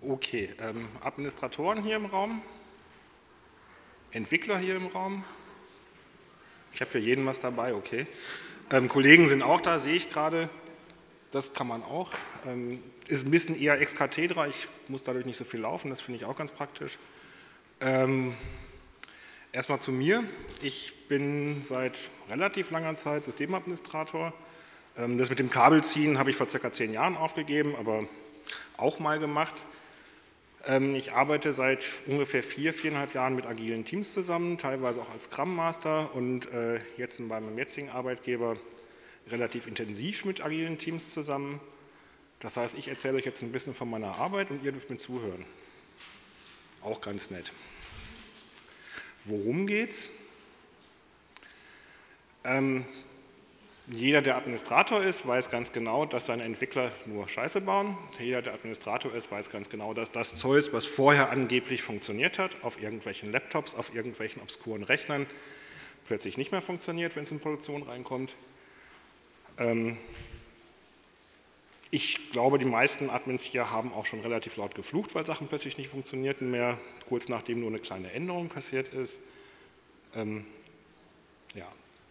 Okay, Administratoren hier im Raum, Entwickler hier im Raum, ich habe für jeden was dabei, okay. Kollegen sind auch da, sehe ich gerade, das kann man auch. Ist ein bisschen eher ex cathedra, ich muss dadurch nicht so viel laufen, das finde ich auch ganz praktisch. Erstmal zu mir, ich bin seit relativ langer Zeit Systemadministrator. Das mit dem Kabelziehen habe ich vor ca. 10 Jahren aufgegeben, aber auch mal gemacht. Ich arbeite seit ungefähr 4,5 Jahren mit agilen Teams zusammen, teilweise auch als Scrum Master und jetzt bei meinem jetzigen Arbeitgeber relativ intensiv mit agilen Teams zusammen. Das heißt, ich erzähle euch jetzt ein bisschen von meiner Arbeit und ihr dürft mir zuhören. Auch ganz nett. Worum geht's? Jeder, der Administrator ist, weiß ganz genau, dass seine Entwickler nur Scheiße bauen. Jeder, der Administrator ist, weiß ganz genau, dass das Zeug, was vorher angeblich funktioniert hat, auf irgendwelchen Laptops, auf irgendwelchen obskuren Rechnern, plötzlich nicht mehr funktioniert, wenn es in Produktion reinkommt. Ich glaube, die meisten Admins hier haben auch schon relativ laut geflucht, weil Sachen plötzlich nicht funktionierten mehr, kurz nachdem nur eine kleine Änderung passiert ist. Ja.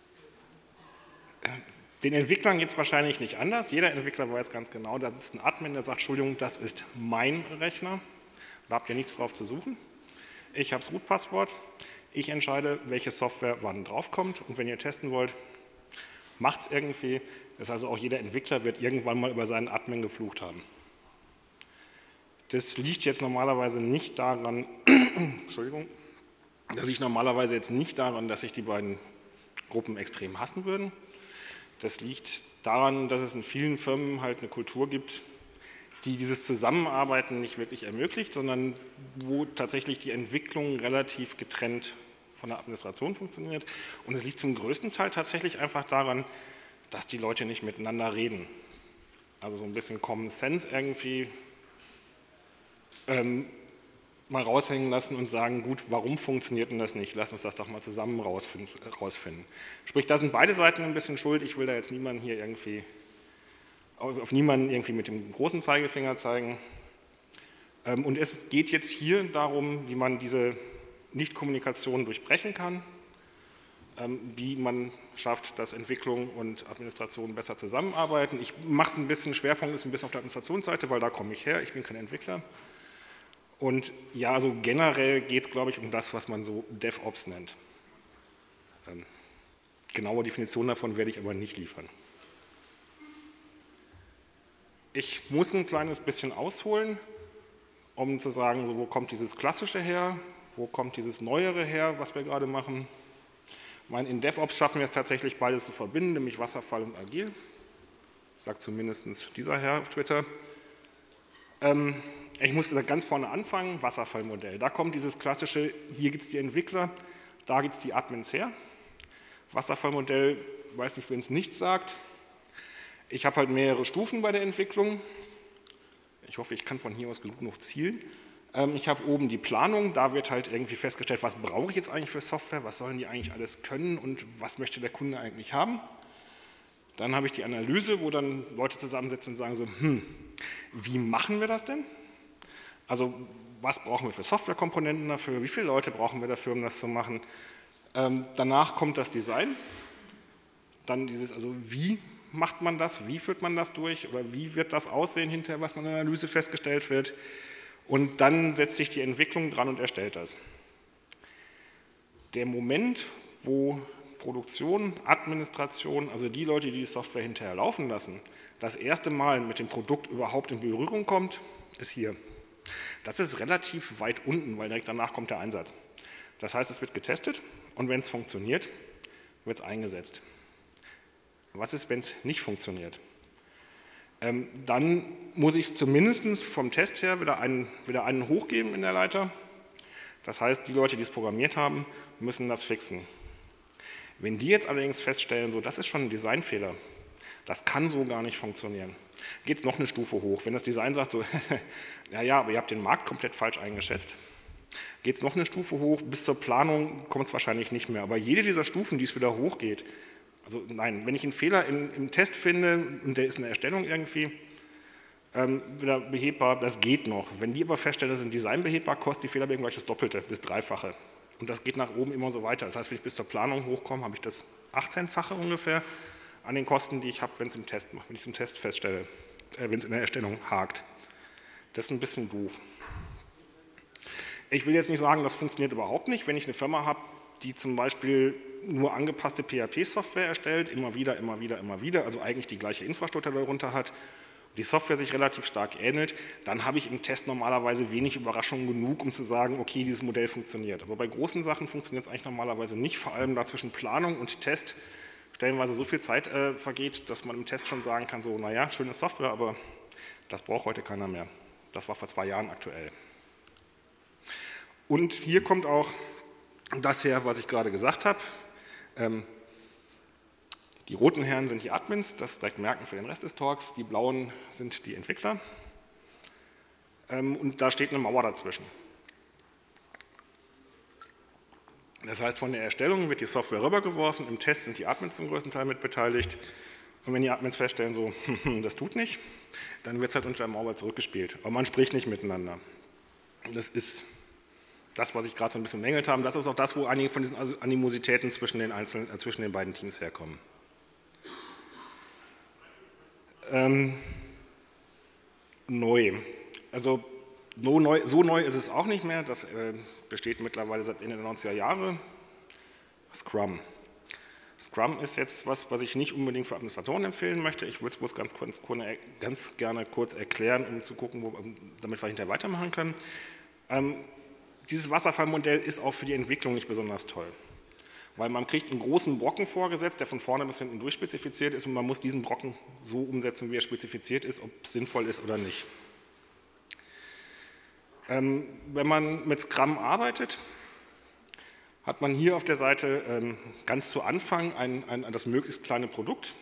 Den Entwicklern geht es wahrscheinlich nicht anders. Jeder Entwickler weiß ganz genau, da ist ein Admin, der sagt, Entschuldigung, das ist mein Rechner. Da habt ihr nichts drauf zu suchen. Ich habe das Root-Passwort. Ich entscheide, welche Software wann draufkommt. Und wenn ihr testen wollt, macht es irgendwie. Das heißt, auch jeder Entwickler wird irgendwann mal über seinen Admin geflucht haben. Das liegt jetzt normalerweise nicht daran, Entschuldigung, das liegt normalerweise jetzt nicht daran, dass sich die beiden Gruppen extrem hassen würden. Das liegt daran, dass es in vielen Firmen halt eine Kultur gibt, die dieses Zusammenarbeiten nicht wirklich ermöglicht, sondern wo tatsächlich die Entwicklung relativ getrennt von der Administration funktioniert. Und es liegt zum größten Teil tatsächlich einfach daran, dass die Leute nicht miteinander reden. Also so ein bisschen Common Sense irgendwie mal raushängen lassen und sagen, gut, warum funktioniert denn das nicht? Lass uns das doch mal zusammen rausfinden. Sprich, da sind beide Seiten ein bisschen schuld. Ich will da jetzt niemanden hier irgendwie, auf niemanden irgendwie mit dem großen Zeigefinger zeigen. Und es geht jetzt hier darum, wie man diese Nichtkommunikation durchbrechen kann, wie man schafft, dass Entwicklung und Administration besser zusammenarbeiten. Ich mache es ein bisschen, Schwerpunkt ist ein bisschen auf der Administrationsseite, weil da komme ich her, ich bin kein Entwickler. Und ja, so generell geht es, glaube ich, um das, was man so DevOps nennt. Genaue Definition davon werde ich aber nicht liefern. Ich muss ein kleines bisschen ausholen, um zu sagen, so, wo kommt dieses Klassische her, wo kommt dieses Neuere her, was wir gerade machen. In DevOps schaffen wir es tatsächlich, beides zu verbinden, nämlich Wasserfall und Agil. Sagt zumindest dieser Herr auf Twitter. Ich muss wieder ganz vorne anfangen, Wasserfallmodell. Da kommt dieses klassische, hier gibt es die Entwickler, da gibt es die Admins her. Wasserfallmodell, weiß nicht, wenn es nichts sagt. Ich habe halt mehrere Stufen bei der Entwicklung. Ich hoffe, ich kann von hier aus genug noch zielen. Ich habe oben die Planung, da wird halt irgendwie festgestellt, was brauche ich jetzt eigentlich für Software, was sollen die eigentlich alles können und was möchte der Kunde eigentlich haben. Dann habe ich die Analyse, wo dann Leute zusammensitzen und sagen so, wie machen wir das denn? Also was brauchen wir für Softwarekomponenten dafür, wie viele Leute brauchen wir dafür, um das zu machen. Danach kommt das Design, dann dieses, also wie macht man das, wie führt man das durch oder wie wird das aussehen hinterher, was man in der Analyse festgestellt wird. Und dann setzt sich die Entwicklung dran und erstellt das. Der Moment, wo Produktion, Administration, also die Leute, die die Software hinterher laufen lassen, das erste Mal mit dem Produkt überhaupt in Berührung kommt, ist hier. Das ist relativ weit unten, weil direkt danach kommt der Einsatz. Das heißt, es wird getestet und wenn es funktioniert, wird es eingesetzt. Was ist, wenn es nicht funktioniert? Dann muss ich es zumindest vom Test her wieder einen hochgeben in der Leiter. Das heißt, die Leute, die es programmiert haben, müssen das fixen. Wenn die jetzt allerdings feststellen, so, das ist schon ein Designfehler, das kann so gar nicht funktionieren, geht es noch eine Stufe hoch. Wenn das Design sagt, so, ja, aber ihr habt den Markt komplett falsch eingeschätzt, geht es noch eine Stufe hoch, bis zur Planung kommt es wahrscheinlich nicht mehr. Aber jede dieser Stufen, die es wieder hochgeht, also nein, wenn ich einen Fehler im Test finde und der ist in der Erstellung irgendwie, wieder behebbar, das geht noch. Wenn die aber feststellen, das sind Design behebbar, kostet die Fehlerbearbeitung gleich das Doppelte bis Dreifache. Und das geht nach oben immer so weiter. Das heißt, wenn ich bis zur Planung hochkomme, habe ich das 18-fache ungefähr an den Kosten, die ich habe, wenn ich es im Test feststelle, wenn es in der Erstellung hakt. Das ist ein bisschen doof. Ich will jetzt nicht sagen, das funktioniert überhaupt nicht, wenn ich eine Firma habe, die zum Beispiel nur angepasste PHP-Software erstellt, immer wieder, also eigentlich die gleiche Infrastruktur darunter hat, die Software sich relativ stark ähnelt, dann habe ich im Test normalerweise wenig Überraschungen genug, um zu sagen, okay, dieses Modell funktioniert. Aber bei großen Sachen funktioniert es eigentlich normalerweise nicht, vor allem da zwischen Planung und Test stellenweise so viel Zeit vergeht, dass man im Test schon sagen kann, so, naja, schöne Software, aber das braucht heute keiner mehr. Das war vor 2 Jahren aktuell. Und hier kommt auch das her, was ich gerade gesagt habe. Die roten Herren sind die Admins, das direkt merken für den Rest des Talks. Die blauen sind die Entwickler. Und da steht eine Mauer dazwischen. Das heißt, von der Erstellung wird die Software rübergeworfen, im Test sind die Admins zum größten Teil mit beteiligt. Und wenn die Admins feststellen, so, das tut nicht, dann wird es halt unter der Mauer zurückgespielt. Aber man spricht nicht miteinander. Das ist das, was ich gerade so ein bisschen mängelt habe. Das ist auch das, wo einige von diesen Animositäten zwischen den beiden Teams herkommen. Neu. Also so neu ist es auch nicht mehr. Das besteht mittlerweile seit Ende der 90er Jahre. Scrum. Scrum ist jetzt was ich nicht unbedingt für Administratoren empfehlen möchte. Ich würde es bloß ganz gerne kurz erklären, um zu gucken, damit wir hinterher weitermachen können. Dieses Wasserfallmodell ist auch für die Entwicklung nicht besonders toll, weil man kriegt einen großen Brocken vorgesetzt, der von vorne bis hinten durchspezifiziert ist und man muss diesen Brocken so umsetzen, wie er spezifiziert ist, ob es sinnvoll ist oder nicht. Wenn man mit Scrum arbeitet, hat man hier auf der Seite ganz zu Anfang das möglichst kleine Produkt,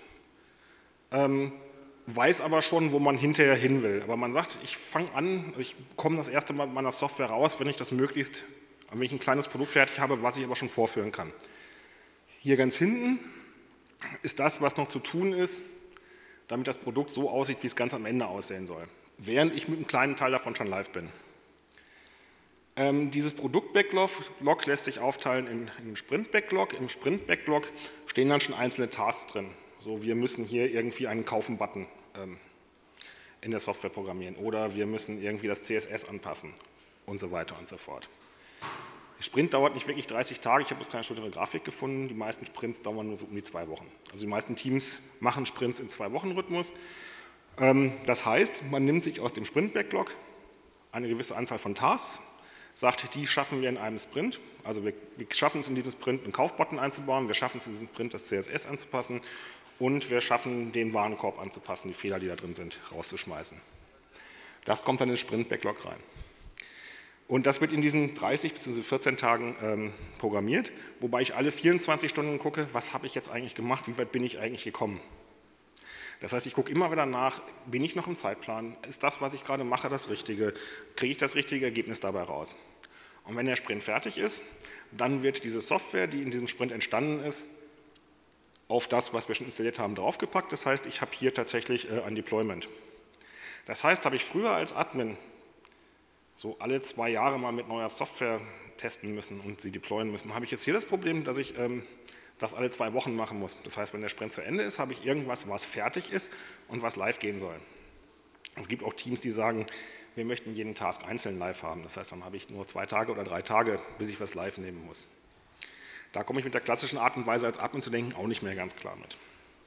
weiß aber schon, wo man hinterher hin will. Aber man sagt, ich fange an, ich komme das erste Mal mit meiner Software raus, wenn ich ein kleines Produkt fertig habe, was ich aber schon vorführen kann. Hier ganz hinten ist das, was noch zu tun ist, damit das Produkt so aussieht, wie es ganz am Ende aussehen soll, während ich mit einem kleinen Teil davon schon live bin. Dieses Produkt-Backlog lässt sich aufteilen in einen Sprint-Backlog. Im Sprint-Backlog stehen dann schon einzelne Tasks drin. So, wir müssen hier irgendwie einen Kaufen-Button in der Software programmieren oder wir müssen irgendwie das CSS anpassen und so weiter und so fort. Der Sprint dauert nicht wirklich 30 Tage, ich habe jetzt keine schönere Grafik gefunden, die meisten Sprints dauern nur so um die 2 Wochen. Also die meisten Teams machen Sprints in 2-Wochen-Rhythmus. Das heißt, man nimmt sich aus dem Sprint-Backlog eine gewisse Anzahl von Tasks, sagt, die schaffen wir in einem Sprint, also wir schaffen es in diesem Sprint einen Kaufbutton einzubauen, wir schaffen es in diesem Sprint das CSS anzupassen und wir schaffen den Warenkorb anzupassen, die Fehler, die da drin sind, rauszuschmeißen. Das kommt dann in den Sprint-Backlog rein. Und das wird in diesen 30 bzw. 14 Tagen programmiert, wobei ich alle 24 Stunden gucke, was habe ich jetzt eigentlich gemacht, wie weit bin ich eigentlich gekommen. Das heißt, ich gucke immer wieder nach, bin ich noch im Zeitplan, ist das, was ich gerade mache, das Richtige, kriege ich das richtige Ergebnis dabei raus. Und wenn der Sprint fertig ist, dann wird diese Software, die in diesem Sprint entstanden ist, auf das, was wir schon installiert haben, draufgepackt. Das heißt, ich habe hier tatsächlich ein Deployment. Das heißt, habe ich früher als Admin so alle 2 Jahre mal mit neuer Software testen müssen und sie deployen müssen, habe ich jetzt hier das Problem, dass ich das alle 2 Wochen machen muss. Das heißt, wenn der Sprint zu Ende ist, habe ich irgendwas, was fertig ist und was live gehen soll. Es gibt auch Teams, die sagen, wir möchten jeden Task einzeln live haben. Das heißt, dann habe ich nur 2 Tage oder 3 Tage, bis ich was live nehmen muss. Da komme ich mit der klassischen Art und Weise als Admin zu denken auch nicht mehr ganz klar mit.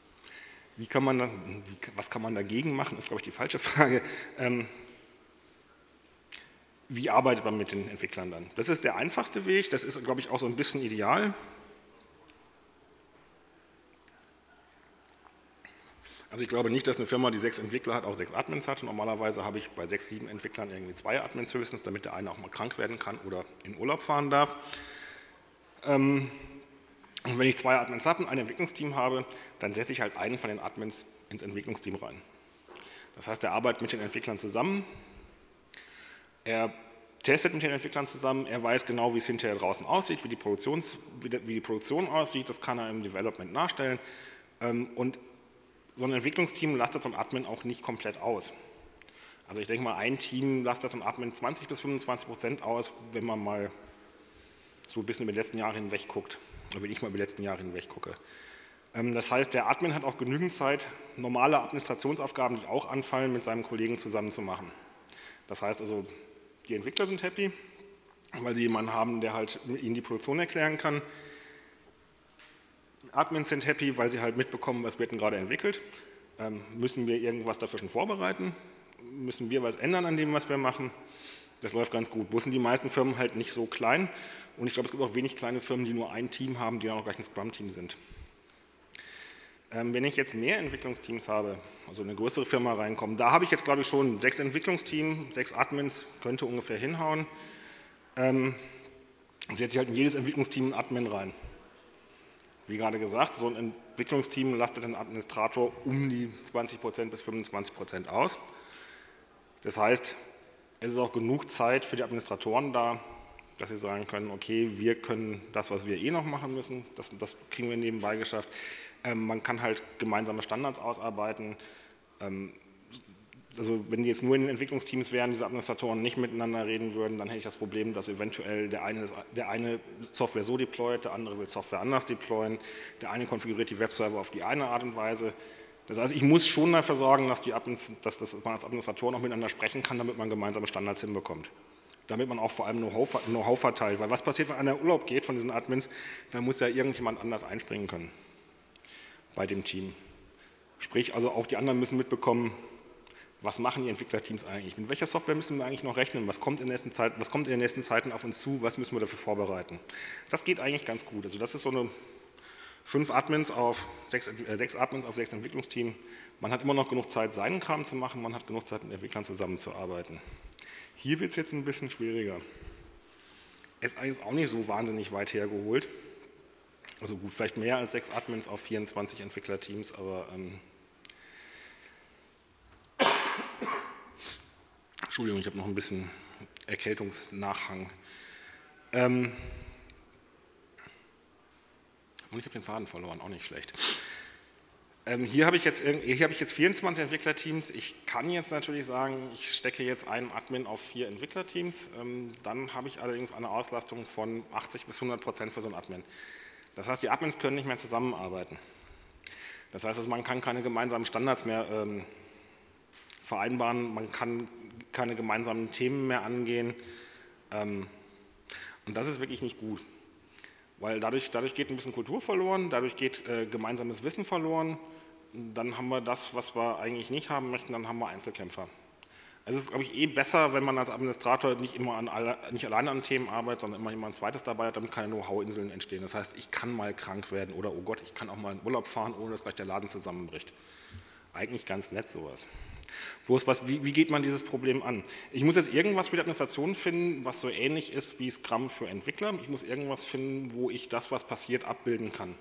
Was kann man dagegen machen, ist, glaube ich, die falsche Frage. Wie arbeitet man mit den Entwicklern dann? Das ist der einfachste Weg, das ist, glaube ich, auch so ein bisschen ideal. Also ich glaube nicht, dass eine Firma, die 6 Entwickler hat, auch 6 Admins hat. Normalerweise habe ich bei 6, 7 Entwicklern irgendwie 2 Admins höchstens, damit der eine auch mal krank werden kann oder in Urlaub fahren darf. Und wenn ich 2 Admins habe und ein Entwicklungsteam habe, dann setze ich halt einen von den Admins ins Entwicklungsteam rein. Das heißt, er arbeitet mit den Entwicklern zusammen, er testet mit den Entwicklern zusammen, er weiß genau, wie es hinterher draußen aussieht, wie die Produktion aussieht, das kann er im Development nachstellen und so ein Entwicklungsteam lastet so ein Admin auch nicht komplett aus. Also ich denke mal, ein Team lasst das im Admin 20 bis 25% aus, wenn man mal so ein bisschen über die letzten Jahre hinweg guckt, oder wenn ich mal über die letzten Jahre hinweg gucke. Das heißt, der Admin hat auch genügend Zeit, normale Administrationsaufgaben, die auch anfallen, mit seinem Kollegen zusammen zu machen. Das heißt also, die Entwickler sind happy, weil sie jemanden haben, der halt ihnen die Produktion erklären kann. Admins sind happy, weil sie halt mitbekommen, was wird denn gerade entwickelt. Müssen wir irgendwas dafür schon vorbereiten? Müssen wir was ändern an dem, was wir machen? Das läuft ganz gut. Bloß sind die meisten Firmen halt nicht so klein. Und ich glaube, es gibt auch wenig kleine Firmen, die nur ein Team haben, die dann auch gleich ein Scrum-Team sind. Wenn ich jetzt mehr Entwicklungsteams habe, also eine größere Firma reinkommen, da habe ich jetzt, glaube ich, schon 6 Entwicklungsteams, 6 Admins, könnte ungefähr hinhauen. Setze ich halt in jedes Entwicklungsteam einen Admin rein. Wie gerade gesagt, so ein Entwicklungsteam lastet den Administrator um die 20% bis 25% aus. Das heißt, es ist auch genug Zeit für die Administratoren da, dass sie sagen können, okay, wir können das, was wir eh noch machen müssen, das kriegen wir nebenbei geschafft. Man kann halt gemeinsame Standards ausarbeiten. Also wenn die jetzt nur in den Entwicklungsteams wären, diese Administratoren nicht miteinander reden würden, dann hätte ich das Problem, dass eventuell der eine Software so deployt, der andere will Software anders deployen, der eine konfiguriert die Webserver auf die eine Art und Weise. Das heißt, ich muss schon dafür sorgen, dass man als Administrator noch miteinander sprechen kann, damit man gemeinsame Standards hinbekommt. Damit man auch vor allem Know-how verteilt. Weil was passiert, wenn einer in Urlaub geht von diesen Admins, dann muss ja irgendjemand anders einspringen können bei dem Team. Sprich, also auch die anderen müssen mitbekommen, was machen die Entwicklerteams eigentlich? Mit welcher Software müssen wir eigentlich noch rechnen? Was kommt in den nächsten Zeiten auf uns zu? Was müssen wir dafür vorbereiten? Das geht eigentlich ganz gut. Also das ist so eine 6 Admins auf 6 Entwicklungsteams. Man hat immer noch genug Zeit, seinen Kram zu machen, man hat genug Zeit, mit Entwicklern zusammenzuarbeiten. Hier wird es jetzt ein bisschen schwieriger. Es ist auch nicht so wahnsinnig weit hergeholt. Also gut, vielleicht mehr als 6 Admins auf 24 Entwicklerteams, aber Entschuldigung, ich habe noch ein bisschen Erkältungsnachhang. Und ich habe den Faden verloren, auch nicht schlecht. Hier habe ich jetzt 24 Entwicklerteams. Ich kann jetzt natürlich sagen, ich stecke jetzt einen Admin auf 4 Entwicklerteams. Dann habe ich allerdings eine Auslastung von 80 bis 100% für so einen Admin. Das heißt, die Admins können nicht mehr zusammenarbeiten. Das heißt, also, man kann keine gemeinsamen Standards mehr vereinbaren, man kann keine gemeinsamen Themen mehr angehen. Und das ist wirklich nicht gut. Weil dadurch geht ein bisschen Kultur verloren, dadurch geht gemeinsames Wissen verloren. Dann haben wir das, was wir eigentlich nicht haben möchten, dann haben wir Einzelkämpfer. Es ist, glaube ich, besser, wenn man als Administrator nicht alleine an Themen arbeitet, sondern immer jemand zweites dabei hat, damit keine Know-how-Inseln entstehen. Das heißt, ich kann mal krank werden oder, oh Gott, ich kann auch mal in Urlaub fahren, ohne dass gleich der Laden zusammenbricht. Eigentlich ganz nett sowas. Bloß, wie geht man dieses Problem an? Ich muss jetzt irgendwas für die Administration finden, was so ähnlich ist wie Scrum für Entwickler. Ich muss irgendwas finden, wo ich das, was passiert, abbilden kann.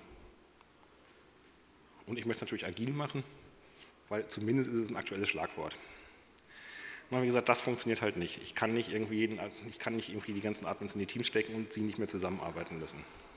Und ich möchte es natürlich agil machen, weil zumindest ist es ein aktuelles Schlagwort. Und wie gesagt, das funktioniert halt nicht. Ich kann nicht irgendwie die ganzen Admins in die Teams stecken und sie nicht mehr zusammenarbeiten lassen.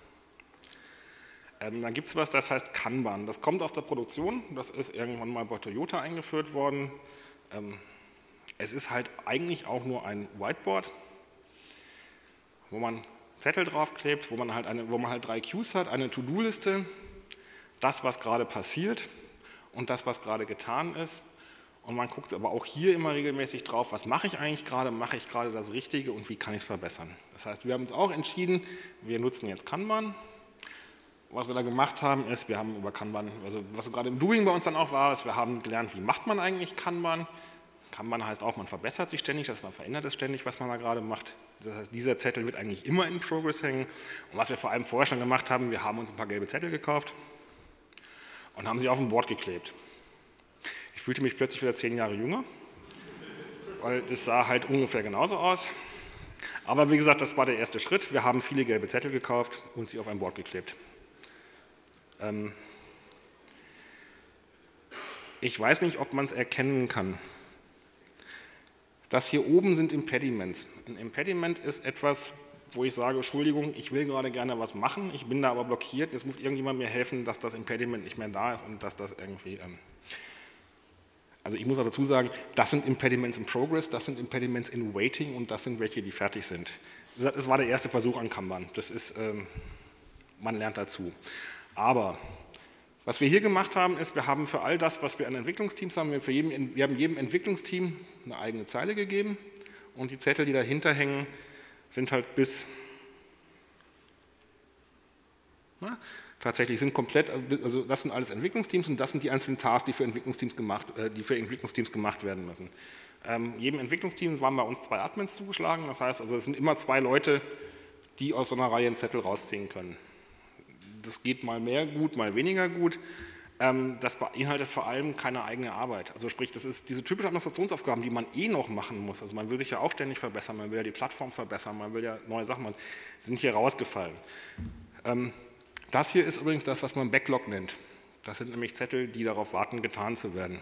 Dann gibt es was, das heißt Kanban. Das kommt aus der Produktion, das ist irgendwann mal bei Toyota eingeführt worden. Es ist halt eigentlich auch nur ein Whiteboard, wo man Zettel draufklebt, wo man halt 3 Queues hat, eine To-Do-Liste, das, was gerade passiert und das, was gerade getan ist. Und man guckt aber auch hier immer regelmäßig drauf, was mache ich eigentlich gerade, mache ich gerade das Richtige und wie kann ich es verbessern. Das heißt, wir haben uns auch entschieden, wir nutzen jetzt Kanban. Was wir da gemacht haben, ist, wir haben über Kanban, also was gerade im Doing bei uns dann auch war, ist, wir haben gelernt, wie macht man eigentlich Kanban. Kanban heißt auch, man verbessert sich ständig, man verändert es ständig, was man da gerade macht. Das heißt, dieser Zettel wird eigentlich immer in Progress hängen. Und was wir vor allem vorher schon gemacht haben, wir haben uns ein paar gelbe Zettel gekauft und haben sie auf ein Board geklebt. Ich fühlte mich plötzlich wieder 10 Jahre jünger, weil das sah halt ungefähr genauso aus. Aber wie gesagt, das war der erste Schritt. Wir haben viele gelbe Zettel gekauft und sie auf ein Board geklebt. Ich weiß nicht, ob man es erkennen kann. Das hier oben sind Impediments. Ein Impediment ist etwas, wo ich sage, Entschuldigung, ich will gerade gerne was machen, ich bin da aber blockiert, jetzt muss irgendjemand mir helfen, dass das Impediment nicht mehr da ist und dass das irgendwie... Also ich muss auch dazu sagen, das sind Impediments in Progress, das sind Impediments in Waiting und das sind welche, die fertig sind. Das war der erste Versuch an Kanban. Das ist, man lernt dazu. Aber was wir hier gemacht haben, ist, wir haben für all das, was wir an Entwicklungsteams haben, wir haben jedem Entwicklungsteam eine eigene Zeile gegeben und die Zettel, die dahinter hängen, sind halt tatsächlich sind komplett, also das sind alles Entwicklungsteams und das sind die einzelnen Tasks, die für Entwicklungsteams gemacht werden müssen. Jedem Entwicklungsteam waren bei uns 2 Admins zugeschlagen, das heißt, also es sind immer 2 Leute, die aus so einer Reihe einen Zettel rausziehen können. Das geht mal mehr gut, mal weniger gut. Das beinhaltet vor allem keine eigene Arbeit. Also sprich, das ist diese typischen Administrationsaufgaben, die man eh noch machen muss. Also man will sich ja auch ständig verbessern, man will ja die Plattform verbessern, man will ja neue Sachen machen, sind hier rausgefallen. Das hier ist übrigens das, was man Backlog nennt. Das sind nämlich Zettel, die darauf warten, getan zu werden.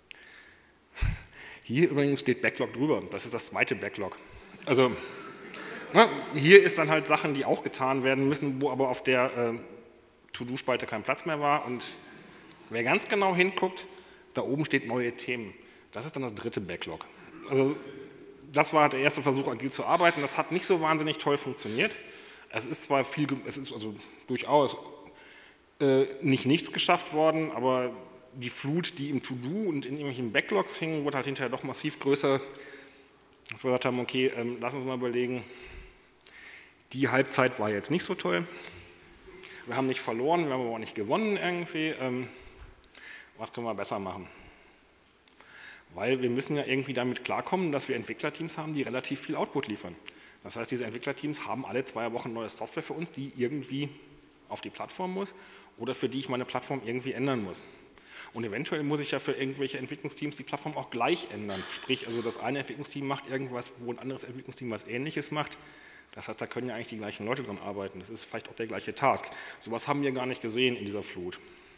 Hier übrigens steht Backlog drüber, das ist das zweite Backlog. Also hier ist dann halt Sachen, die auch getan werden müssen, wo aber auf der To-Do-Spalte kein Platz mehr war und wer ganz genau hinguckt, da oben steht neue Themen. Das ist dann das dritte Backlog. Also das war der erste Versuch, agil zu arbeiten. Das hat nicht so wahnsinnig toll funktioniert. Es ist zwar es ist also durchaus nicht nichts geschafft worden, aber die Flut, die im To-Do und in irgendwelchen Backlogs hing, wurde halt hinterher doch massiv größer, dass wir gesagt haben, okay, lass uns mal überlegen, die Halbzeit war jetzt nicht so toll. Wir haben nicht verloren, wir haben aber auch nicht gewonnen irgendwie. Was können wir besser machen? Weil wir müssen ja irgendwie damit klarkommen, dass wir Entwicklerteams haben, die relativ viel Output liefern. Das heißt, diese Entwicklerteams haben alle 2 Wochen neue Software für uns, die irgendwie auf die Plattform muss oder für die ich meine Plattform irgendwie ändern muss. Und eventuell muss ich ja für irgendwelche Entwicklungsteams die Plattform auch gleich ändern. Sprich, also das eine Entwicklungsteam macht irgendwas, wo ein anderes Entwicklungsteam was Ähnliches macht. Das heißt, da können ja eigentlich die gleichen Leute dran arbeiten. Das ist vielleicht auch der gleiche Task. Sowas haben wir gar nicht gesehen in dieser Flut.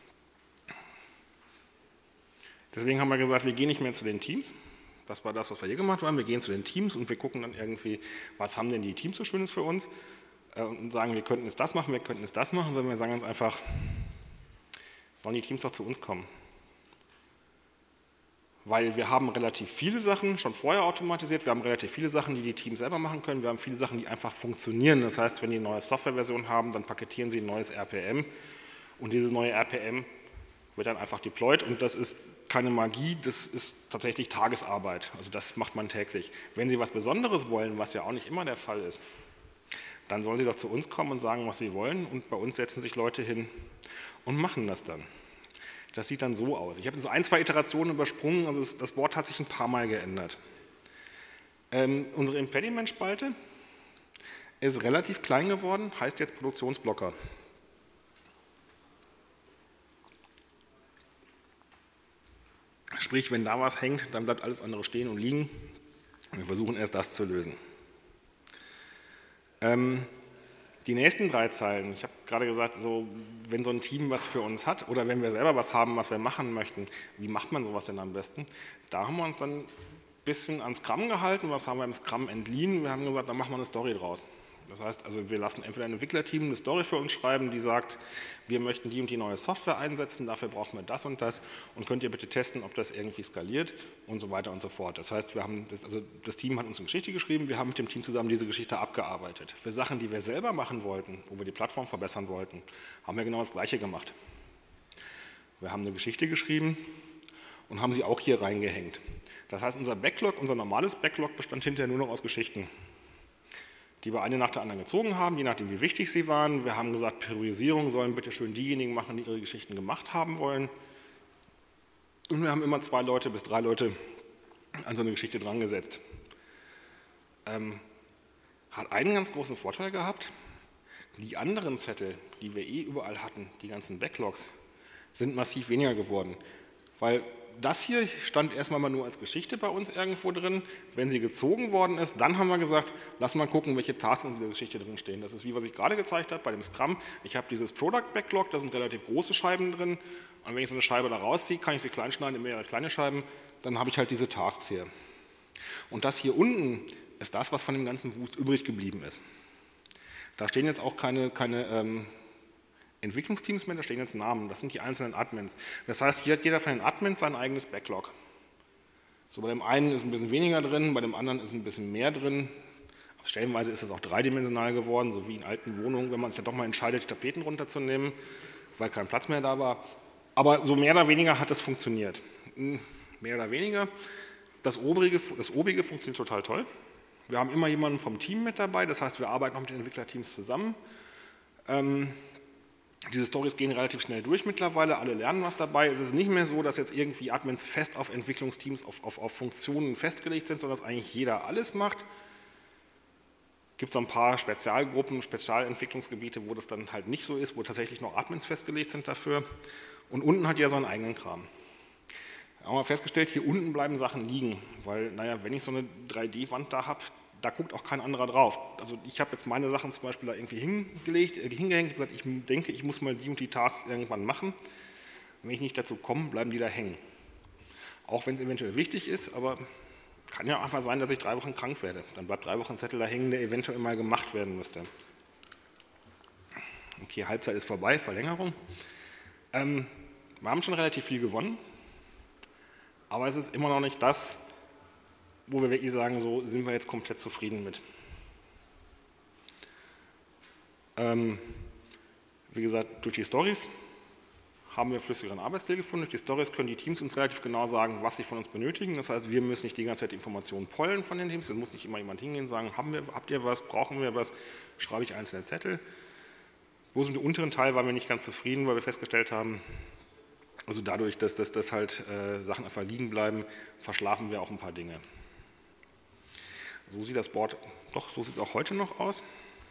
Deswegen haben wir gesagt, wir gehen nicht mehr zu den Teams. Das war das, was wir hier gemacht haben. Wir gehen zu den Teams und wir gucken dann irgendwie, was haben denn die Teams so Schönes für uns und sagen, wir könnten jetzt das machen, wir könnten jetzt das machen, sondern wir sagen ganz einfach, sollen die Teams doch zu uns kommen. Weil wir haben relativ viele Sachen schon vorher automatisiert, wir haben relativ viele Sachen, die die Teams selber machen können, wir haben viele Sachen, die einfach funktionieren. Das heißt, wenn die eine neue Softwareversion haben, dann paketieren sie ein neues RPM und dieses neue RPM wird dann einfach deployed und das ist keine Magie, das ist tatsächlich Tagesarbeit, also das macht man täglich. Wenn Sie was Besonderes wollen, was ja auch nicht immer der Fall ist, dann sollen Sie doch zu uns kommen und sagen, was Sie wollen und bei uns setzen sich Leute hin und machen das dann. Das sieht dann so aus. Ich habe so 1, 2 Iterationen übersprungen, also das Wort hat sich ein paar Mal geändert. Unsere Impediment-Spalte ist relativ klein geworden, heißt jetzt Produktionsblocker. Sprich, wenn da was hängt, dann bleibt alles andere stehen und liegen. Wir versuchen erst das zu lösen. Die nächsten 3 Zeilen, ich habe gerade gesagt, so, wenn so ein Team was für uns hat oder wenn wir selber was haben, was wir machen möchten, wie macht man sowas denn am besten? Da haben wir uns dann ein bisschen an Scrum gehalten, was haben wir im Scrum entliehen? Wir haben gesagt, da machen wir eine Story draus. Das heißt, also wir lassen entweder ein Entwicklerteam eine Story für uns schreiben, die sagt, wir möchten die und die neue Software einsetzen, dafür brauchen wir das und könnt ihr bitte testen, ob das irgendwie skaliert und so weiter und so fort. Das heißt, das Team hat uns eine Geschichte geschrieben, wir haben mit dem Team zusammen diese Geschichte abgearbeitet. Für Sachen, die wir selber machen wollten, wo wir die Plattform verbessern wollten, haben wir genau das Gleiche gemacht. Wir haben eine Geschichte geschrieben und haben sie auch hier reingehängt. Das heißt, unser normales Backlog bestand hinterher nur noch aus Geschichten, die wir eine nach der anderen gezogen haben, je nachdem wie wichtig sie waren. Wir haben gesagt, Priorisierung sollen bitte schön diejenigen machen, die ihre Geschichten gemacht haben wollen. Und wir haben immer 2 Leute bis 3 Leute an so eine Geschichte dran gesetzt. Hat einen ganz großen Vorteil gehabt, die anderen Zettel, die wir überall hatten, die ganzen Backlogs, sind massiv weniger geworden, weil das hier stand erstmal mal nur als Geschichte bei uns irgendwo drin. Wenn sie gezogen worden ist, dann haben wir gesagt, lass mal gucken, welche Tasks in dieser Geschichte drin stehen. Das ist wie, was ich gerade gezeigt habe bei dem Scrum. Ich habe dieses Product Backlog, da sind relativ große Scheiben drin. Und wenn ich so eine Scheibe da rausziehe, kann ich sie klein schneiden in mehrere kleine Scheiben. Dann habe ich halt diese Tasks hier. Und das hier unten ist das, was von dem ganzen Wust übrig geblieben ist. Da stehen jetzt auch keine Entwicklungsteams mehr, da stehen jetzt Namen, das sind die einzelnen Admins. Das heißt, hier hat jeder von den Admins sein eigenes Backlog. So, bei dem einen ist ein bisschen weniger drin, bei dem anderen ist ein bisschen mehr drin. Stellenweise ist es auch dreidimensional geworden, so wie in alten Wohnungen, wenn man sich dann doch mal entscheidet, die Tapeten runterzunehmen, weil kein Platz mehr da war. Aber so mehr oder weniger hat es funktioniert. Mehr oder weniger. Das Obige funktioniert total toll. Wir haben immer jemanden vom Team mit dabei, das heißt, wir arbeiten auch mit den Entwicklerteams zusammen. Diese Stories gehen relativ schnell durch mittlerweile, alle lernen was dabei. Es ist nicht mehr so, dass jetzt irgendwie Admins fest auf Entwicklungsteams, auf Funktionen festgelegt sind, sondern dass eigentlich jeder alles macht. Es gibt so ein paar Spezialgruppen, Spezialentwicklungsgebiete, wo das dann halt nicht so ist, wo tatsächlich noch Admins festgelegt sind dafür. Und unten hat jeder seinen eigenen Kram. Da haben wir festgestellt, hier unten bleiben Sachen liegen, weil, naja, wenn ich so eine 3D-Wand da habe, da guckt auch kein anderer drauf. Also ich habe jetzt meine Sachen zum Beispiel da irgendwie hingehängt und gesagt, ich denke, ich muss mal die und die Tasks irgendwann machen. Und wenn ich nicht dazu komme, bleiben die da hängen. Auch wenn es eventuell wichtig ist, aber kann ja einfach sein, dass ich 3 Wochen krank werde. Dann bleibt 3 Wochen ein Zettel da hängen, der eventuell mal gemacht werden müsste. Okay, Halbzeit ist vorbei, Verlängerung. Wir haben schon relativ viel gewonnen, aber es ist immer noch nicht das, wo wir wirklich sagen, so sind wir jetzt komplett zufrieden mit. Wie gesagt, durch die Stories haben wir flüssigeren Arbeitsstil gefunden. Durch die Stories können die Teams uns relativ genau sagen, was sie von uns benötigen. Das heißt, wir müssen nicht die ganze Zeit Informationen pollen von den Teams. Es muss nicht immer jemand hingehen und sagen, habt ihr was, brauchen wir was, schreibe ich einzelne Zettel. Bloß mit dem unteren Teil waren wir nicht ganz zufrieden, weil wir festgestellt haben, also dadurch, dass halt Sachen einfach liegen bleiben, verschlafen wir auch ein paar Dinge. So sieht das Board, doch, so sieht es auch heute noch aus.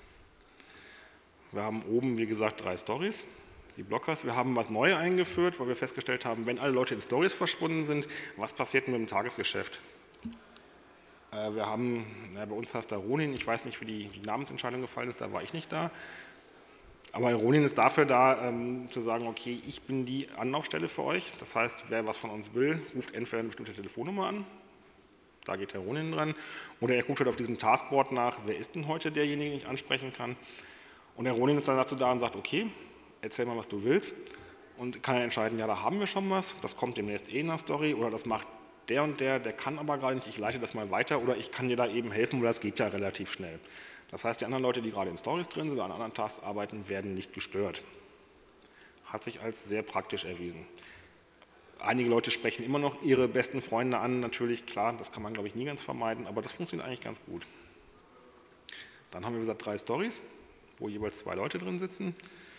Wir haben oben, wie gesagt, 3 Stories, die Blockers. Wir haben was Neues eingeführt, weil wir festgestellt haben, wenn alle Leute in Stories verschwunden sind, was passiert mit dem Tagesgeschäft? Wir haben, bei uns heißt da Ronin, ich weiß nicht, wie die Namensentscheidung gefallen ist, da war ich nicht da. Aber Ronin ist dafür da, zu sagen, okay, ich bin die Anlaufstelle für euch. Das heißt, wer was von uns will, ruft entweder eine bestimmte Telefonnummer an, da geht der Ronin dran, oder er guckt halt auf diesem Taskboard nach, wer ist denn heute derjenige, den ich ansprechen kann. Und der Ronin ist dann dazu da und sagt, okay, erzähl mal, was du willst. Und kann er entscheiden, ja, da haben wir schon was, das kommt demnächst in der Story, oder das macht der und der kann aber gerade nicht, ich leite das mal weiter, oder ich kann dir da eben helfen, weil das geht ja relativ schnell. Das heißt, die anderen Leute, die gerade in Stories drin sind oder an anderen Tasks arbeiten, werden nicht gestört. Hat sich als sehr praktisch erwiesen. Einige Leute sprechen immer noch ihre besten Freunde an, natürlich, klar, das kann man, glaube ich, nie ganz vermeiden, aber das funktioniert eigentlich ganz gut. Dann haben wir, wie gesagt, 3 Stories, wo jeweils 2 Leute drin sitzen.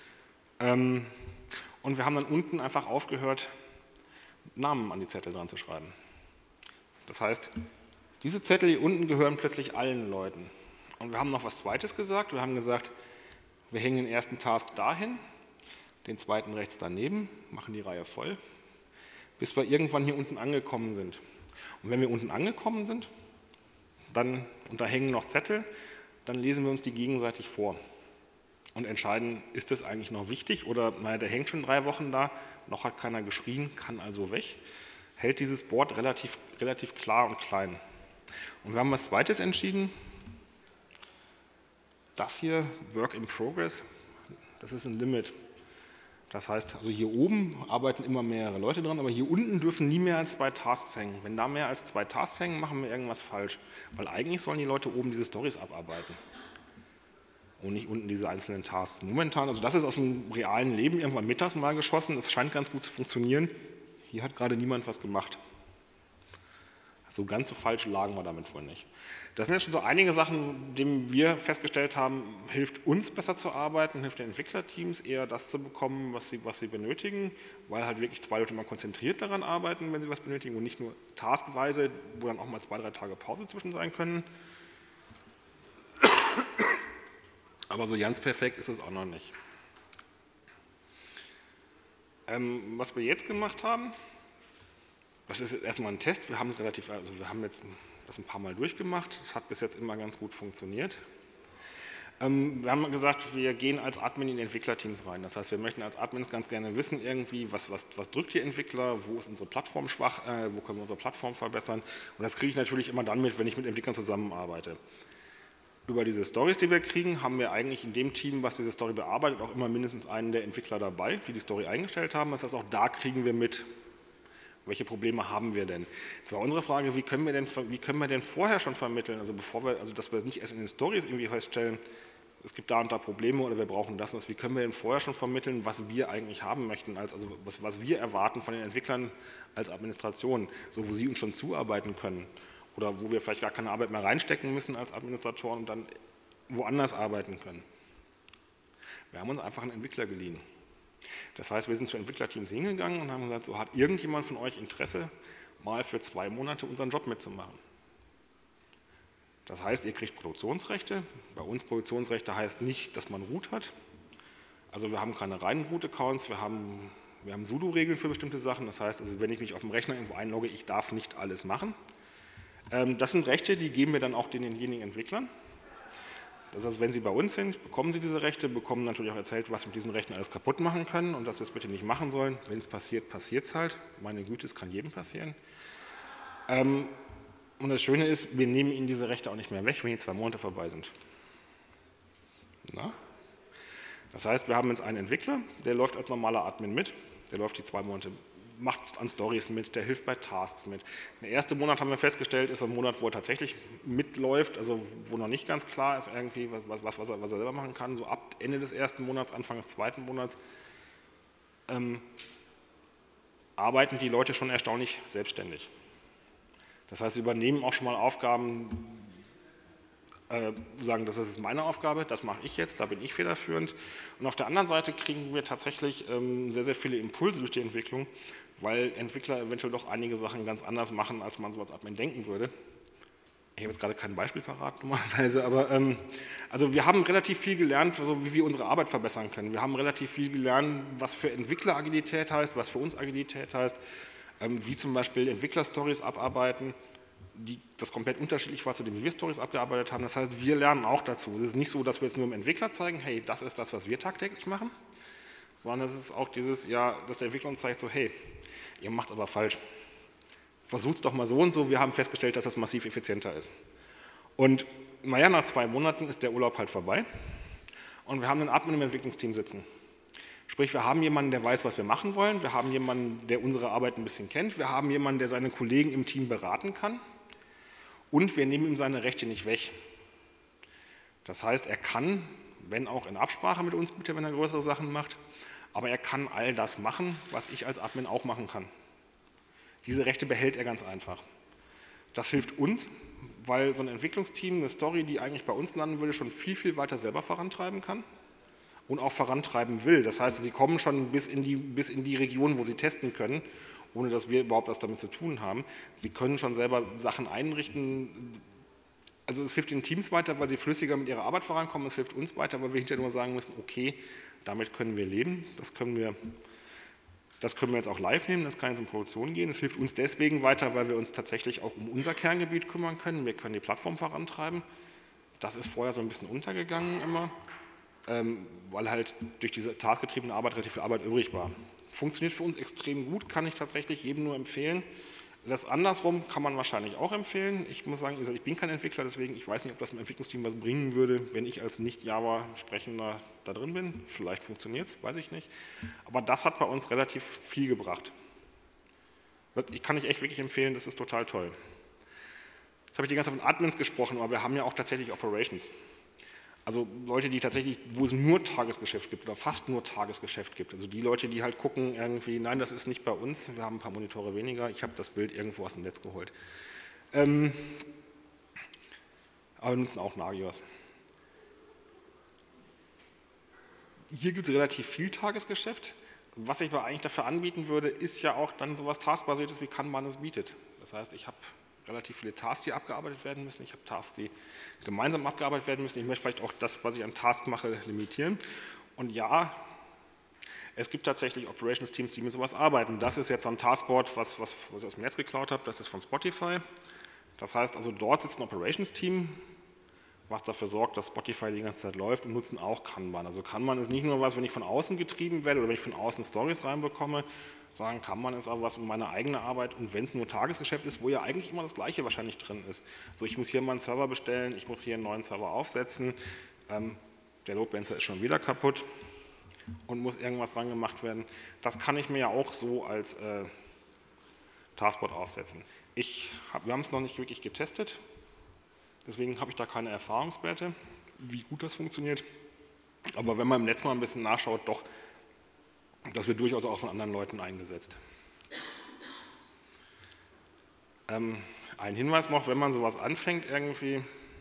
Und wir haben dann unten einfach aufgehört, Namen an die Zettel dran zu schreiben. Das heißt, diese Zettel hier unten gehören plötzlich allen Leuten. Und wir haben noch was Zweites gesagt. Wir haben gesagt, wir hängen den ersten Task dahin, den zweiten rechts daneben, machen die Reihe voll, bis wir irgendwann hier unten angekommen sind. Und wenn wir unten angekommen sind, und da hängen noch Zettel, dann lesen wir uns die gegenseitig vor und entscheiden, ist das eigentlich noch wichtig oder, naja, der hängt schon 3 Wochen da, noch hat keiner geschrien, kann also weg. Hält dieses Board relativ klar und klein. Und wir haben was Zweites entschieden. Das hier, Work in Progress, das ist ein Limit. Das heißt, also hier oben arbeiten immer mehrere Leute dran, aber hier unten dürfen nie mehr als 2 Tasks hängen. Wenn da mehr als 2 Tasks hängen, machen wir irgendwas falsch. Weil eigentlich sollen die Leute oben diese Stories abarbeiten. Und nicht unten diese einzelnen Tasks. Momentan, also das ist aus dem realen Leben irgendwann mittags mal geschossen, das scheint ganz gut zu funktionieren. Hier hat gerade niemand was gemacht. So ganz so falsch lagen wir damit wohl nicht. Das sind jetzt schon so einige Sachen, denen wir festgestellt haben, hilft uns besser zu arbeiten, hilft den Entwicklerteams eher das zu bekommen, was sie benötigen, weil halt wirklich 2 Leute mal konzentriert daran arbeiten, wenn sie was benötigen und nicht nur taskweise, wo dann auch mal 2, 3 Tage Pause zwischen sein können. Aber so ganz perfekt ist es auch noch nicht. Was wir jetzt gemacht haben, das ist jetzt erstmal ein Test, wir haben jetzt das ein paar Mal durchgemacht, das hat bis jetzt immer ganz gut funktioniert. Wir haben gesagt, wir gehen als Admin in die Entwicklerteams rein, das heißt, wir möchten als Admins ganz gerne wissen irgendwie, was drückt die Entwickler, wo ist unsere Plattform schwach, wo können wir unsere Plattform verbessern und das kriege ich natürlich immer dann mit, wenn ich mit Entwicklern zusammenarbeite. Über diese Stories, die wir kriegen, haben wir eigentlich in dem Team, was diese Story bearbeitet, auch immer mindestens einen der Entwickler dabei, die die Story eingestellt haben. Das heißt, auch da kriegen wir mit, Welche Probleme haben wir denn? Jetzt war unsere Frage, wie können wir denn vorher schon vermitteln, also dass wir nicht erst in den Stories irgendwie feststellen, es gibt da und da Probleme oder wir brauchen das und das. Wie können wir denn vorher schon vermitteln, was wir eigentlich haben möchten, also was wir erwarten von den Entwicklern als Administration, so wo sie uns schon zuarbeiten können oder wo wir vielleicht gar keine Arbeit mehr reinstecken müssen als Administratoren und dann woanders arbeiten können. Wir haben uns einfach einen Entwickler geliehen. Das heißt, wir sind zu Entwicklerteams hingegangen und haben gesagt, so hat irgendjemand von euch Interesse, mal für 2 Monate unseren Job mitzumachen. Das heißt, ihr kriegt Produktionsrechte. Bei uns Produktionsrechte heißt nicht, dass man Root hat. Also wir haben keine reinen Root-Accounts, wir haben Sudo-Regeln für bestimmte Sachen. Das heißt, also wenn ich mich auf dem Rechner irgendwo einlogge, ich darf nicht alles machen. Das sind Rechte, die geben wir dann auch denjenigen Entwicklern. Das heißt, wenn Sie bei uns sind, bekommen Sie diese Rechte, bekommen natürlich auch erzählt, was Sie mit diesen Rechten alles kaputt machen können und dass Sie es bitte nicht machen sollen. Wenn es passiert, passiert es halt. Meine Güte, es kann jedem passieren. Und das Schöne ist, wir nehmen Ihnen diese Rechte auch nicht mehr weg, wenn die 2 Monate vorbei sind. Na? Das heißt, wir haben jetzt einen Entwickler, der läuft als normaler Admin mit, der läuft die 2 Monate, macht an Stories mit, der hilft bei Tasks mit. Der erste Monat haben wir festgestellt, ist ein Monat, wo er tatsächlich mitläuft, also wo noch nicht ganz klar ist, irgendwie, was er selber machen kann. So ab Ende des ersten Monats, Anfang des zweiten Monats arbeiten die Leute schon erstaunlich selbstständig. Das heißt, sie übernehmen auch schon mal Aufgaben, sagen, das ist meine Aufgabe, das mache ich jetzt, da bin ich federführend. Und auf der anderen Seite kriegen wir tatsächlich sehr, sehr viele Impulse durch die Entwicklung, weil Entwickler eventuell doch einige Sachen ganz anders machen, als man so als Admin denken würde. Ich habe jetzt gerade kein Beispiel parat normalerweise, aber also wir haben relativ viel gelernt, also wie wir unsere Arbeit verbessern können. Wir haben relativ viel gelernt, was für Entwickler Agilität heißt, was für uns Agilität heißt, wie zum Beispiel Entwickler-Stories abarbeiten, das komplett unterschiedlich war zu dem, wie wir Stories abgearbeitet haben. Das heißt, wir lernen auch dazu. Es ist nicht so, dass wir jetzt nur dem Entwickler zeigen, hey, das ist das, was wir tagtäglich machen, sondern es ist auch dieses, ja, dass der Entwickler uns zeigt, so, hey, ihr macht es aber falsch. Versucht es doch mal so und so, wir haben festgestellt, dass das massiv effizienter ist. Und naja, nach 2 Monaten ist der Urlaub halt vorbei und wir haben einen Admin im Entwicklungsteam sitzen. Sprich, wir haben jemanden, der weiß, was wir machen wollen, wir haben jemanden, der unsere Arbeit ein bisschen kennt, wir haben jemanden, der seine Kollegen im Team beraten kann und wir nehmen ihm seine Rechte nicht weg. Das heißt, er kann, wenn auch in Absprache mit uns, bitte, wenn er größere Sachen macht, aber er kann all das machen, was ich als Admin auch machen kann. Diese Rechte behält er ganz einfach. Das hilft uns, weil so ein Entwicklungsteam eine Story, die eigentlich bei uns landen würde, schon viel, viel weiter selber vorantreiben kann und auch vorantreiben will. Das heißt, sie kommen schon bis in die Region, wo sie testen können, ohne dass wir überhaupt was damit zu tun haben. Sie können schon selber Sachen einrichten. Also es hilft den Teams weiter, weil sie flüssiger mit ihrer Arbeit vorankommen. Es hilft uns weiter, weil wir hinterher nur sagen müssen, okay, damit können wir leben, das können wir jetzt auch live nehmen, das kann jetzt in Produktion gehen. Es hilft uns deswegen weiter, weil wir uns tatsächlich auch um unser Kerngebiet kümmern können. Wir können die Plattform vorantreiben. Das ist vorher so ein bisschen untergegangen immer, weil halt durch diese taskgetriebene Arbeit relativ viel Arbeit übrig war. Funktioniert für uns extrem gut, kann ich tatsächlich jedem nur empfehlen. Das andersrum kann man wahrscheinlich auch empfehlen. Ich muss sagen, ich bin kein Entwickler, deswegen ich weiß nicht, ob das im Entwicklungsteam was bringen würde, wenn ich als Nicht-Java-Sprechender da drin bin. Vielleicht funktioniert es, weiß ich nicht. Aber das hat bei uns relativ viel gebracht. Ich kann ich echt wirklich empfehlen, das ist total toll. Jetzt habe ich die ganze Zeit von Admins gesprochen, aber wir haben ja auch tatsächlich Operations. Also Leute, die tatsächlich, wo es nur Tagesgeschäft gibt oder fast nur Tagesgeschäft gibt. Also die Leute, die halt gucken irgendwie, nein, das ist nicht bei uns, wir haben ein paar Monitore weniger, ich habe das Bild irgendwo aus dem Netz geholt. Aber wir nutzen auch Nagios. Hier gibt es relativ viel Tagesgeschäft. Was ich aber eigentlich dafür anbieten würde, ist ja auch dann sowas Taskbasiertes, wie Kanban es bietet. Das heißt, ich habe relativ viele Tasks, die abgearbeitet werden müssen. Ich habe Tasks, die gemeinsam abgearbeitet werden müssen. Ich möchte vielleicht auch das, was ich an Tasks mache, limitieren. Und ja, es gibt tatsächlich Operations-Teams, die mit sowas arbeiten. Das ist jetzt so ein Taskboard, was ich aus dem Netz geklaut habe. Das ist von Spotify. Das heißt also, dort sitzt ein Operations-Team, was dafür sorgt, dass Spotify die ganze Zeit läuft und nutzen auch Kanban. Also Kanban ist nicht nur was, wenn ich von außen getrieben werde oder wenn ich von außen Stories reinbekomme, sondern Kanban ist auch was um meine eigene Arbeit und wenn es nur Tagesgeschäft ist, wo ja eigentlich immer das Gleiche wahrscheinlich drin ist. So, ich muss hier mal einen Server bestellen, ich muss hier einen neuen Server aufsetzen, der Load Balancer ist schon wieder kaputt und muss irgendwas dran gemacht werden. Das kann ich mir ja auch so als Taskboard aufsetzen. Wir haben es noch nicht wirklich getestet, deswegen habe ich da keine Erfahrungswerte, wie gut das funktioniert. Aber wenn man im Netz mal ein bisschen nachschaut, doch, das wird durchaus auch von anderen Leuten eingesetzt. Ein Hinweis noch, wenn man sowas anfängt irgendwie,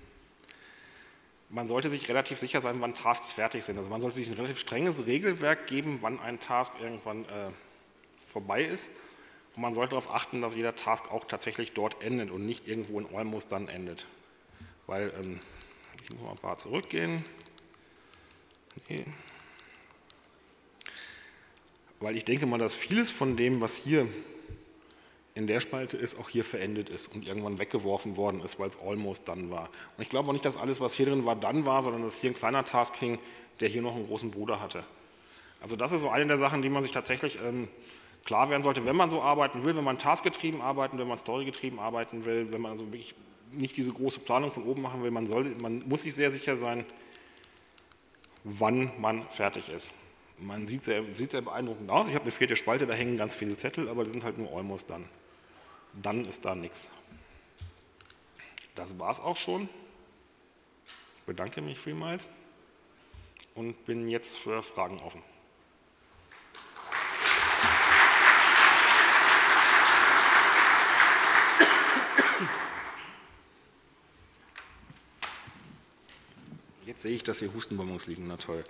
man sollte sich relativ sicher sein, wann Tasks fertig sind. Also man sollte sich ein relativ strenges Regelwerk geben, wann ein Task irgendwann vorbei ist. Und man sollte darauf achten, dass jeder Task auch tatsächlich dort endet und nicht irgendwo in Almost dann endet. Weil, ich muss mal ein paar zurückgehen. Nee. Weil ich denke mal, dass vieles von dem, was hier in der Spalte ist, auch hier verendet ist und irgendwann weggeworfen worden ist, weil es almost done war. Und ich glaube auch nicht, dass alles, was hier drin war, done war, sondern dass hier ein kleiner Task hing, der hier noch einen großen Bruder hatte. Also das ist so eine der Sachen, die man sich tatsächlich klar werden sollte, wenn man so arbeiten will, wenn man taskgetrieben arbeiten, wenn man storygetrieben arbeiten will, wenn man also wirklich nicht diese große Planung von oben machen will, man muss sich sehr sicher sein, wann man fertig ist. Man sieht sehr beeindruckend aus. Ich habe eine 4. Spalte, da hängen ganz viele Zettel, aber die sind halt nur almost done. Dann ist da nichts. Das war es auch schon. Ich bedanke mich vielmals und bin jetzt für Fragen offen. Jetzt sehe ich, dass hier Hustenbonbons liegen, na toll.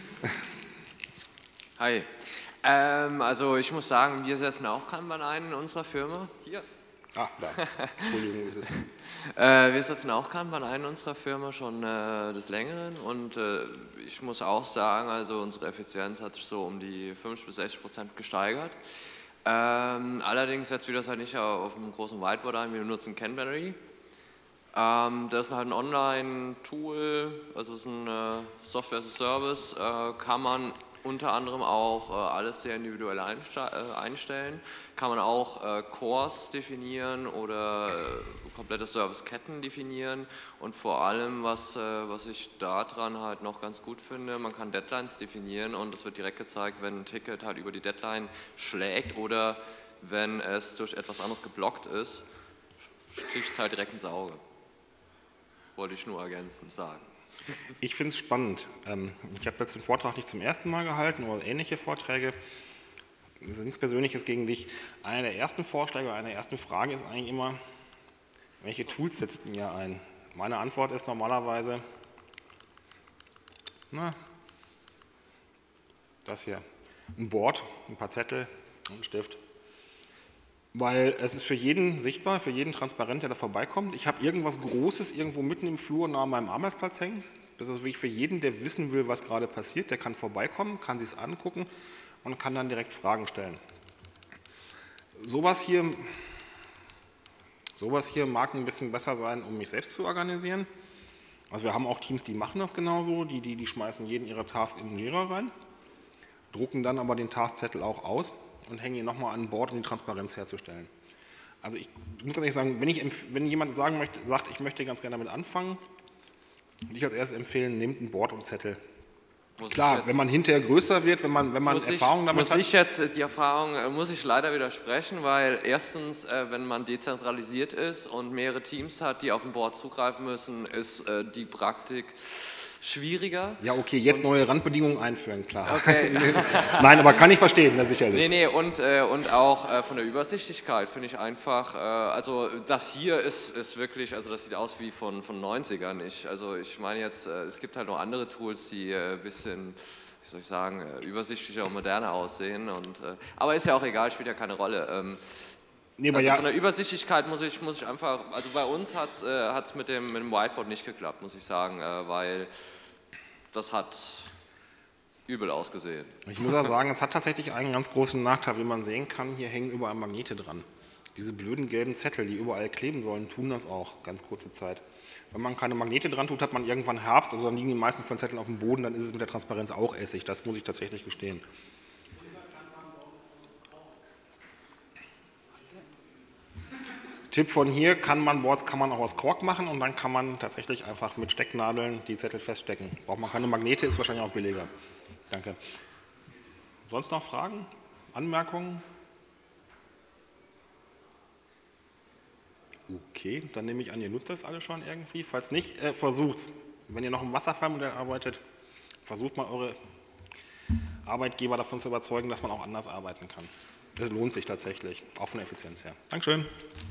Hi. Also ich muss sagen, wir setzen auch Kanban ein in unserer Firma. Hier. Ah, da. Entschuldigung, ist es. Wir setzen auch Kanban ein in unserer Firma schon des Längeren und ich muss auch sagen, also unsere Effizienz hat sich so um die 50–60% gesteigert. Allerdings setzen wir das halt nicht auf einem großen Whiteboard ein, wir nutzen Kanbanary. Das ist halt ein Online-Tool, also es ist ein Software as a Service, kann man unter anderem auch alles sehr individuell einstellen, kann man auch Cores definieren oder komplette Serviceketten definieren und vor allem, was ich daran halt noch ganz gut finde, man kann Deadlines definieren und es wird direkt gezeigt, wenn ein Ticket halt über die Deadline schlägt oder wenn es durch etwas anderes geblockt ist, sticht es halt direkt ins Auge. Wollte ich nur ergänzend sagen. Ich finde es spannend. Ich habe jetzt den Vortrag nicht zum ersten Mal gehalten, oder ähnliche Vorträge. Das ist nichts Persönliches gegen dich. Einer der ersten Vorschläge, eine der ersten Fragen ist eigentlich immer, welche Tools setzt ihr ein? Meine Antwort ist normalerweise, das hier, ein Board, ein paar Zettel und ein Stift. Weil es ist für jeden sichtbar, für jeden transparent, der da vorbeikommt. Ich habe irgendwas Großes irgendwo mitten im Flur nahe meinem Arbeitsplatz hängen. Das ist wirklich für jeden, der wissen will, was gerade passiert, der kann vorbeikommen, kann sich es angucken und kann dann direkt Fragen stellen. Sowas hier mag ein bisschen besser sein, um mich selbst zu organisieren. Also wir haben auch Teams, die machen das genauso, die schmeißen jeden ihre Task in den Jira rein, drucken dann aber den Taskzettel auch aus und hängen ihn nochmal an Bord, um die Transparenz herzustellen. Also ich muss ganz ehrlich sagen, wenn jemand sagt, ich möchte ganz gerne damit anfangen, würde ich als erstes empfehlen, nehmt ein Board und Zettel. Klar, wenn man hinterher größer wird, wenn man Erfahrung damit hat. Muss ich leider widersprechen, weil erstens, wenn man dezentralisiert ist und mehrere Teams hat, die auf ein Board zugreifen müssen, ist die Praktik schwieriger. Ja, okay, jetzt neue Randbedingungen einführen, klar. Okay. Nein, aber kann ich verstehen, na, sicherlich. Nee, und auch von der Übersichtlichkeit finde ich einfach, also das hier ist wirklich, also das sieht aus wie von 90ern. Ich meine jetzt, es gibt halt noch andere Tools, die ein bisschen, wie soll ich sagen, übersichtlicher und moderner aussehen. Aber ist ja auch egal, spielt ja keine Rolle. Nee, also von der Übersichtlichkeit muss ich einfach, also bei uns hat es mit dem Whiteboard nicht geklappt, muss ich sagen, weil das hat übel ausgesehen. Ich muss auch sagen, es hat tatsächlich einen ganz großen Nachteil, wie man sehen kann, hier hängen überall Magnete dran. Diese blöden gelben Zettel, die überall kleben sollen, tun das auch ganz kurze Zeit. Wenn man keine Magnete dran tut, hat man irgendwann Herbst, also dann liegen die meisten von Zetteln auf dem Boden, dann ist es mit der Transparenz auch Essig, das muss ich tatsächlich gestehen. Tipp von hier, Kanban-Boards kann man auch aus Kork machen und dann kann man tatsächlich einfach mit Stecknadeln die Zettel feststecken. Braucht man keine Magnete, ist wahrscheinlich auch billiger. Danke. Sonst noch Fragen? Anmerkungen? Okay, dann nehme ich an, ihr nutzt das alle schon irgendwie. Falls nicht, versucht's. Wenn ihr noch im Wasserfallmodell arbeitet, versucht mal eure Arbeitgeber davon zu überzeugen, dass man auch anders arbeiten kann. Das lohnt sich tatsächlich, auch von der Effizienz her. Dankeschön.